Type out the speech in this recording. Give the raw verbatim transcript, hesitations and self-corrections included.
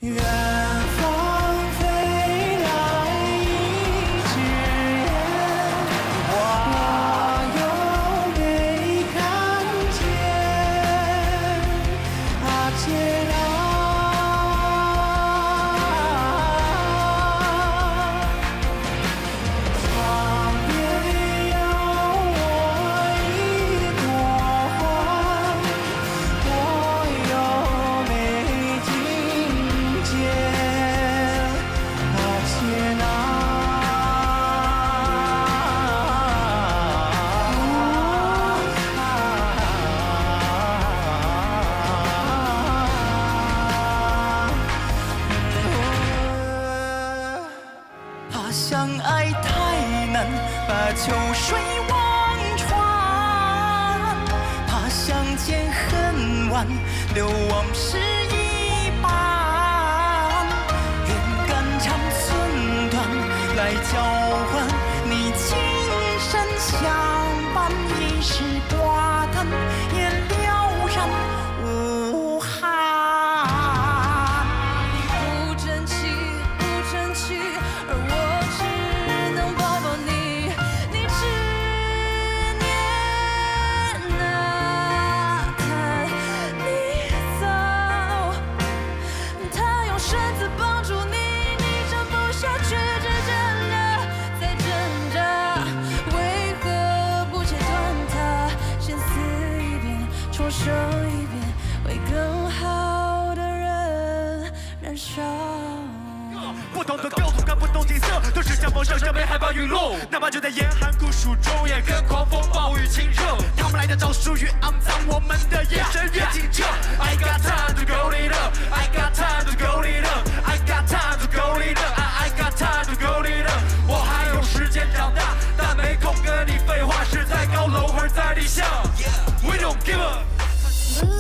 远方飞来一只雁，我又没看见。啊，姐啊，旁边有我一朵花，我又没听见。啊，姐啊，怕相爱太难，把秋水望穿；怕相见恨晚，留往事一半。愿肝肠寸断，来交换你情深相伴，一时寡淡，也了然无憾。 不争气，不争气，而我只能抱抱你。你执念啊，看你走，他用绳子绑住你，你挣不下去，只挣扎，再挣扎。为何不切断它，先死一遍，重生一遍，为更好的人燃烧。 不同的构图，看不同景色，都是像风声，像被害怕陨落。哪怕就在严寒酷暑中，也跟狂风暴雨亲热。他们来的招数越肮脏，我们的眼神越紧张。I got time to go it up, I got time to go it up, I got time to go it up, I I got time to go it up。我还有时间长大，但没空跟你废话，是在高楼还是在地下 ？We don't give up。